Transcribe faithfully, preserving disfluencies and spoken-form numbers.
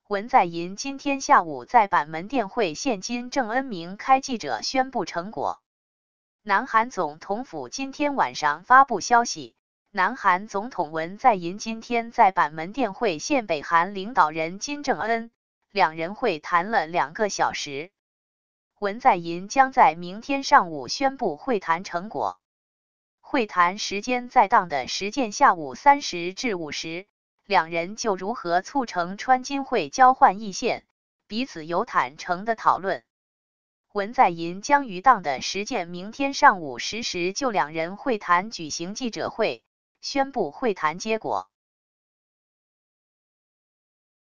文在寅今天下午在板门店会见金正恩明开记者宣布成果。南韩总统府今天晚上发布消息，南韩总统文在寅今天在板门店会见北韩领导人金正恩，两人会谈了两个小时。文在寅将在明天上午宣布会谈成果。会谈时间在当地时间下午三时至五时，两人就如何促成川金会交换意见，彼此有坦诚的讨论。文在寅将于当地时间明天上午十时就两人会谈举行记者会，宣布会谈结果。